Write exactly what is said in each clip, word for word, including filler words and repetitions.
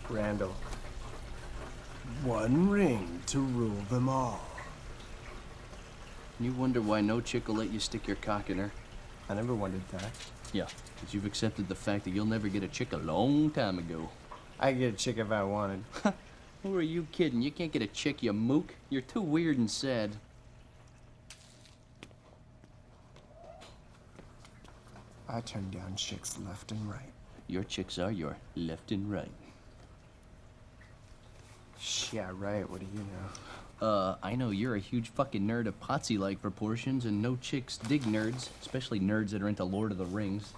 Randal. One ring to rule them all. You wonder why no chick will let you stick your cock in her? I never wondered that. Yeah, because you've accepted the fact that you'll never get a chick a long time ago. I could get a chick if I wanted. Who are you kidding? You can't get a chick, you mook. You're too weird and sad. I turn down chicks left and right. Your chicks are your left and right. Yeah, right. What do you know? Uh, I know you're a huge fucking nerd of Potsie-like proportions, and no chicks dig nerds, especially nerds that are into Lord of the Rings.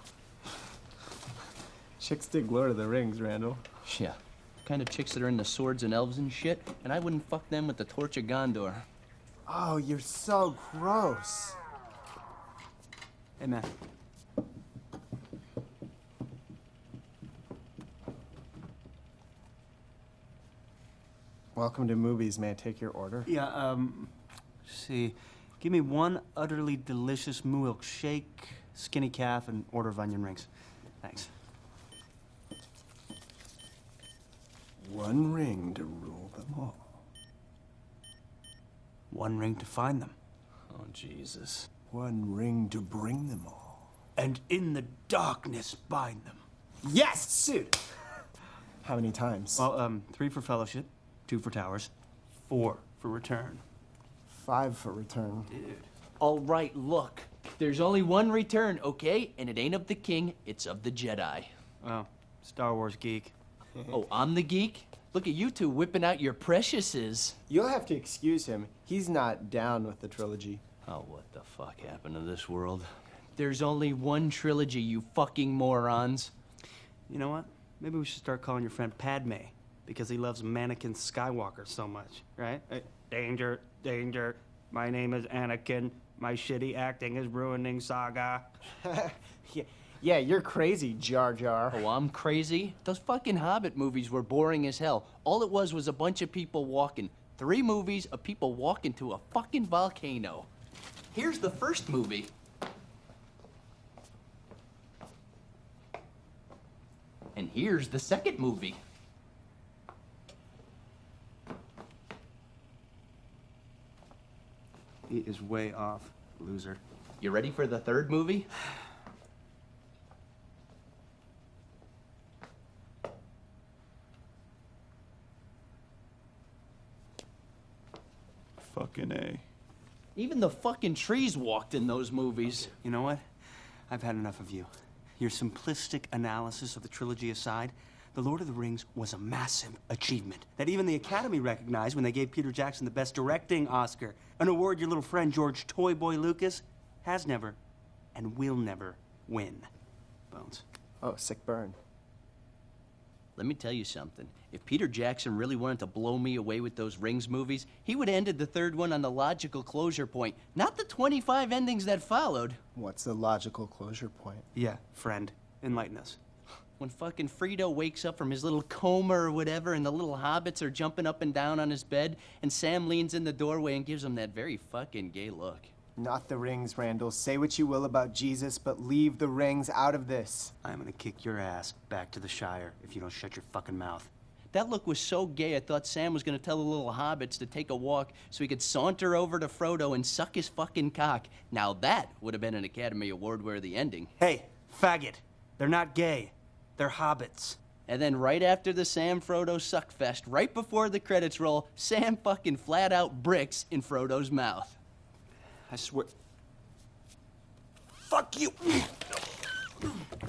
Chicks dig Lord of the Rings, Randal. Yeah. Kind of chicks that are into swords and elves and shit, and I wouldn't fuck them with the Torch of Gondor. Oh, you're so gross. Hey, man. Welcome to movies. May I take your order? Yeah, um, let's see. Give me one utterly delicious milkshake, skinny calf, and order of onion rings. Thanks. One ring to rule them all. One ring to find them. Oh, Jesus. One ring to bring them all. And in the darkness bind them. Yes, suit. How many times? Well, um, three for fellowship, two for towers, four for return. Five for return. Dude. All right, look. There's only one return, okay? And it ain't of the king, it's of the Jedi. Oh, Star Wars geek. Oh, I'm the geek? Look at you two whipping out your preciouses. You'll have to excuse him. He's not down with the trilogy. Oh, what the fuck happened to this world? There's only one trilogy, you fucking morons. You know what? Maybe we should start calling your friend Padme, because he loves Mannequin Skywalker so much, right? Hey, danger, danger. My name is Anakin. My shitty acting is ruining Saga. yeah, yeah, you're crazy, Jar Jar. Oh, I'm crazy? Those fucking Hobbit movies were boring as hell. All it was was a bunch of people walking. Three movies of people walking to a fucking volcano. Here's the first movie. And here's the second movie. He is way off, loser. You ready for the third movie? Fucking A. Even the fucking trees walked in those movies. You know what? I've had enough of you. Your simplistic analysis of the trilogy aside, The Lord of the Rings was a massive achievement that even the Academy recognized when they gave Peter Jackson the Best Directing Oscar, an award your little friend George Toy Boy Lucas has never and will never win. Bones. Oh, sick burn. Let me tell you something. If Peter Jackson really wanted to blow me away with those Rings movies, he would have ended the third one on the logical closure point, not the twenty-five endings that followed. What's the logical closure point? Yeah, friend. Enlighten us. When fucking Frito wakes up from his little coma or whatever, and the little hobbits are jumping up and down on his bed, and Sam leans in the doorway and gives him that very fucking gay look. Not the rings, Randal. Say what you will about Jesus, but leave the rings out of this. I'm gonna kick your ass back to the Shire if you don't shut your fucking mouth. That look was so gay, I thought Sam was gonna tell the little hobbits to take a walk so he could saunter over to Frodo and suck his fucking cock. Now that would have been an Academy Award-worthy ending. Hey, faggot. They're not gay. They're hobbits. And then right after the Sam Frodo suckfest, right before the credits roll, Sam fucking flat out bricks in Frodo's mouth. I swear. Fuck you!